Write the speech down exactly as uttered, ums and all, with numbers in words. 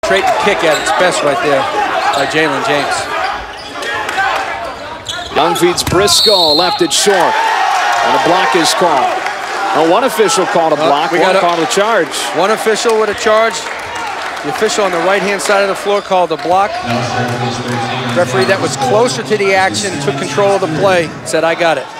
penetrate and kick at its best right there by Jalen James. Young feeds Briscoe, left it short. And a block is called. Well, one official called a block, we one got a, called a charge. One official with a charge. The official on the right-hand side of the floor called a block. Referee that was closer to the action, took control of the play, said, I got it.